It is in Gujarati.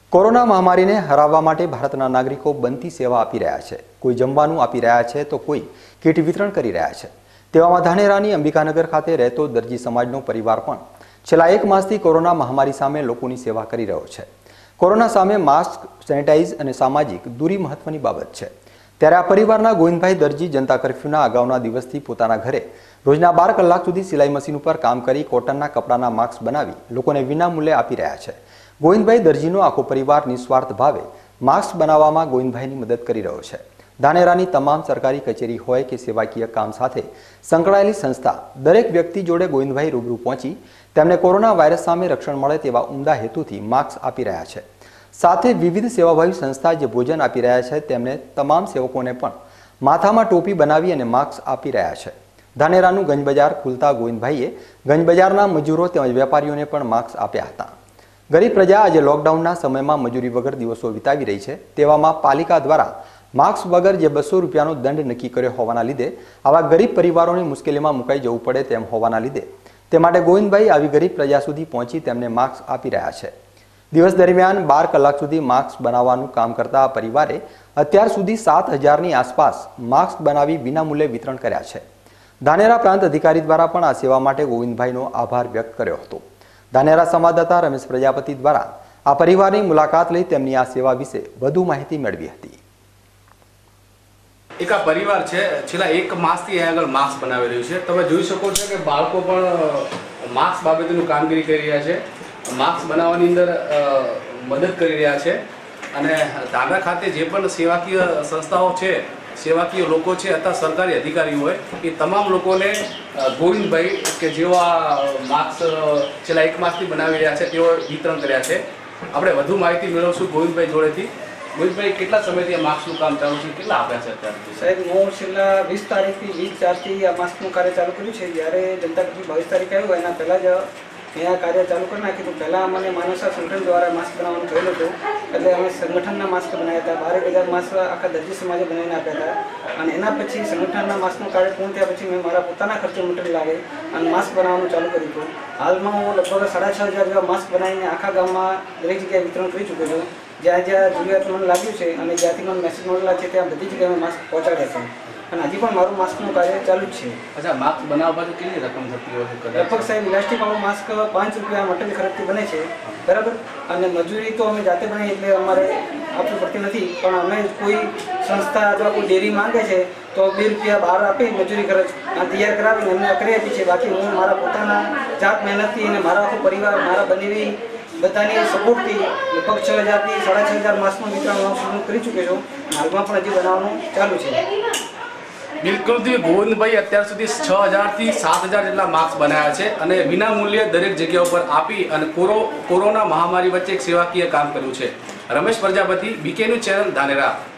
કોરોના મહામારીને હરાવવા માટે ભારતના નાગરિકો બનતી સેવા આપી રહ્યા છે। કોઈ જમવાનું આપી રહ્યા છે તો કોઈ કીટ વિતરણ કરી રહ્યા છે। તેવામાં ધાનેરાની અંબિકાનગર ખાતે રહેતો દરજી સમાજનો પરિવાર પણ છેલ્લા 1 માસથી કોરોના મહામારી સામે લોકોની સેવા કરી રહ્યો છે। કોરોના સામે માસ્ક, સેનિટાઈઝ અને સામાજિક દૂરી મહત્વની બાબત છે। ત્યારે આ પરિવારના ગોવિંદભાઈ દરજી જનતા કર્ફ્યુના અગાઉના દિવસથી પોતાના ઘરે રોજના 12 કલાક સુધી સિલાઈ મશીન ઉપર કામ કરી કોટનના કપડાના માસ્ક બનાવી લોકોને વિનામૂલ્યે આપી રહ્યા છે। ગોવિંદભાઈ દરજીનો આખો પરિવાર નિસ્વાર્થ ભાવે માસ્ક બનાવવામાં ગોવિંદભાઈની મદદ કરી રહ્યો છે। ધાનેરાની તમામ સરકારી કચેરી હોય કે સેવાકીય કામ સાથે સંકળાયેલી સંસ્થા દરેક વ્યક્તિ જોડે ગોવિંદભાઈ રૂબરૂ પહોંચી તેમને કોરોના વાયરસ સામે રક્ષણ મળે તેવા ઉમદા હેતુથી માસ્ક આપી રહ્યા છે। સાથે વિવિધ સેવાભાવી સંસ્થા જે ભોજન આપી રહ્યા છે તેમને તમામ સેવકોને પણ માથામાં ટોપી બનાવી અને માસ્ક આપી રહ્યા છે। ધાનેરાનું ગંજ બજાર ખુલતા ગોવિંદભાઈએ ગંજ બજારના મજૂરો તેમજ વેપારીઓને પણ માસ્ક આપ્યા હતા। ગરીબ પ્રજા આજે લોકડાઉનના સમયમાં મજૂરી વગર દિવસો વિતાવી રહી છે। તેવામાં પાલિકા દ્વારા માસ્ક વગર જે 200 રૂપિયાનો દંડ નક્કી કર્યો હોવાના લીધે આવા ગરીબ પરિવારોને મુશ્કેલીમાં મુકાઈ જવું પડે તેમ હોવાના લીધે તે માટે ગોવિંદભાઈ આવી ગરીબ પ્રજા સુધી પહોંચી તેમને માસ્ક આપી રહ્યા છે। દિવસ દરમિયાન 12 કલાક સુધી માસ્ક બનાવવાનું કામ કરતા આ પરિવારે અત્યાર સુધી 7000ની આસપાસ માસ્ક બનાવી વિનામૂલ્યે વિતરણ કર્યા છે। ધાનેરા પ્રાંત અધિકારી દ્વારા પણ આ સેવા માટે ગોવિંદભાઈનો આભાર વ્યક્ત કર્યો હતો। ધાનેરા સંવાદદાતા રમેશ પ્રજાપતિ દ્વારા આ પરિવારની મુલાકાત લઈ તેમની આ સેવા વિશે વધુ માહિતી મેળવી હતી। એક આ પરિવાર છે, છેલ્લા 1 માસથી અહીંયા આગળ માસ્ક બનાવી રહ્યું છે। તમે જોઈ શકો છો કે બાળકો પણ માસ્ક બાબતનું કામગીરી કરી રહ્યા છે, માસ્ક બનાવવાની અંદર મદદ કરી રહ્યા છે। અને ધાનેરા ખાતે જે પણ સેવાકીય સંસ્થાઓ છે, સેવાકીય લોકો છે અથવા સરકારી અધિકારીઓ હોય એ તમામ લોકોને ગોવિંદભાઈ કે જેઓ આ માસ્ક છેલ્લા 1 માસથી બનાવી રહ્યા છે તેઓ વિતરણ કર્યા છે। આપણે વધુ માહિતી મેળવશું ગોવિંદભાઈ જોડેથી। ગોવિંદભાઈ, કેટલા સમયથી આ માસ્કનું કામ ચાલુ છે, કેટલા આપ્યા છે અત્યારે? સાહેબ, હું છેલ્લા 20 તારીખથી 20/4થી આ માસ્કનું કાર્ય ચાલુ કર્યું છે। જ્યારે જનતા કર્ફ્યુ 22 તારીખે આવ્યું એના પહેલાં જ મેં આ કાર્ય ચાલુ કરી નાખ્યું। પહેલાં અમને માનવસા સંગઠન દ્વારા માસ્ક બનાવવાનું કહેલું હતું, એટલે અમે સંગઠનના માસ્ક બનાવ્યા હતા। 12,000 માસ્ક આખા દરજી સમાજે બનાવીને આપ્યા હતા। અને એના પછી સંગઠનના માસ્કનું કાર્ય પૂર્ણ થયા પછી મેં મારા પોતાના ખર્ચે મટીરિયલ લાવી અને માસ્ક બનાવવાનું ચાલુ કર્યું હતું। હાલમાં હું લગભગ 6500 જેવા માસ્ક બનાવીને આખા ગામમાં દરેક જગ્યાએ વિતરણ કરી ચૂક્યો છું। જ્યાં જ્યાં જરૂરિયાત મને લાગ્યું છે અને જ્યાંથી મને મેસેજ મળેલા છે ત્યાં બધી જગ્યાએ માસ્ક પહોંચાડ્યા છે અને હજી પણ મારું માસ્કનું કાર્ય ચાલુ જ છે। અચ્છા, માસ્ક બનાવવા બાદ કેટલી રકમ થતી હોય છે? લગભગ સાહેબ ઇલાસ્ટિકવાળું માસ્ક 5 રૂપિયા મટીરિયલ ખરીદથી બને છે, બરાબર। અને મજૂરી તો અમે જાતે બનાવી એટલે અમારે આપવી પડતી નથી, પણ અમે કોઈ સંસ્થા અથવા કોઈ ડેરી માંગે છે તો 2 રૂપિયા બહાર આપી મજૂરી ખર્ચ તૈયાર કરાવીને એમને કરી આપી છે। બાકી હું મારા પોતાના જાત મહેનતથી અને મારા આખો પરિવાર, મારા બનેવી બધાની સપોર્ટથી લગભગ 6000થી 6500 માસ્કનું વિતરણ હું શરૂ કરી ચૂક્યો છું। હાલમાં પણ હજી બનાવવાનું ચાલુ છે। બિલકુલથી ગોવિંદભાઈ અત્યાર સુધી 6000થી 7000 જેટલા માસ્ક બનાવ્યા છે અને વિનામૂલ્યે દરેક જગ્યા ઉપર આપી અને કોરોના મહામારી વચ્ચે એક સેવાકીય કામ કર્યું છે। Ramesh Prajapati, BK news channel, Dhanera.